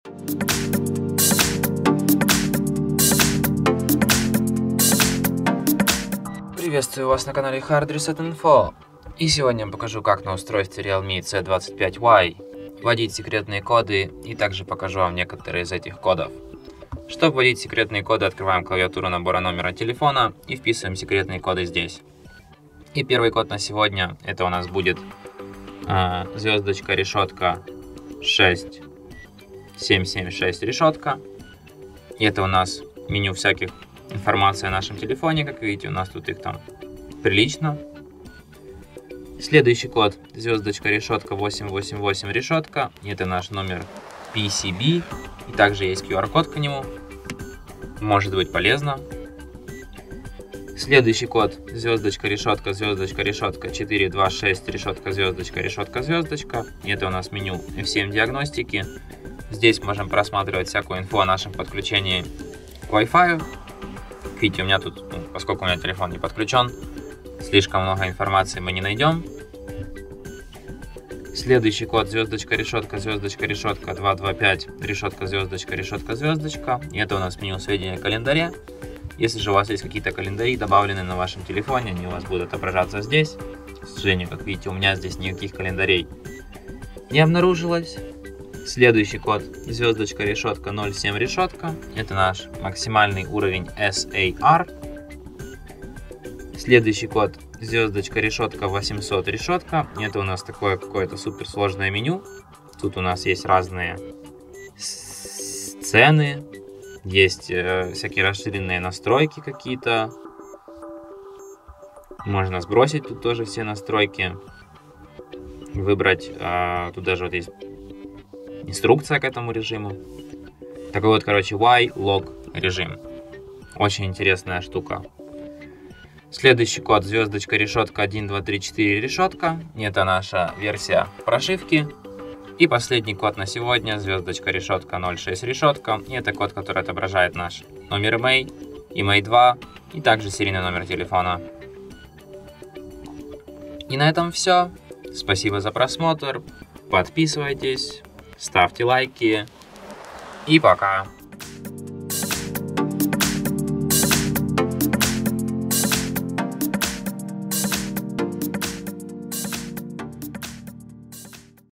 Приветствую вас на канале Hard Reset Info. И сегодня я покажу, как на устройстве Realme C25Y вводить секретные коды, и также покажу вам некоторые из этих кодов. Чтобы вводить секретные коды, открываем клавиатуру набора номера телефона и вписываем секретные коды здесь. И первый код на сегодня, это у нас будет звездочка, решетка 6776 решетка. И это у нас меню всяких информации о нашем телефоне. Как видите, у нас тут их там прилично. Следующий код звездочка, решетка 888 решетка. Это наш номер PCB. И также есть QR-код к нему. Может быть полезно. Следующий код звездочка, решетка 426 решетка, звездочка. И это у нас меню F7 диагностики. Здесь можем просматривать всякую инфу о нашем подключении к Wi-Fi. Видите, у меня тут, поскольку у меня телефон не подключен, слишком много информации мы не найдем. Следующий код звездочка, решетка 225 решетка, звездочка. И это у нас меню сведения о календаре. Если же у вас есть какие-то календари добавлены на вашем телефоне, они у вас будут отображаться здесь. К сожалению, как видите, у меня здесь никаких календарей не обнаружилось. Следующий код звездочка, решетка 07 решетка. Это наш максимальный уровень SAR. Следующий код звездочка, решетка 800 решетка. Это у нас такое какое-то суперсложное меню. Тут у нас есть разные сцены. Есть всякие расширенные настройки какие-то. Можно сбросить тут тоже все настройки. Выбрать. Тут даже вот есть инструкция к этому режиму. Такой вот, короче, Y-Log режим. Очень интересная штука. Следующий код звездочка, решетка 1234 решетка. Это наша версия прошивки. И последний код на сегодня звездочка, решетка 06 решетка. И это код, который отображает наш номер EMEI, EMEI 2 и также серийный номер телефона. И на этом все. Спасибо за просмотр. Подписывайтесь, ставьте лайки и пока.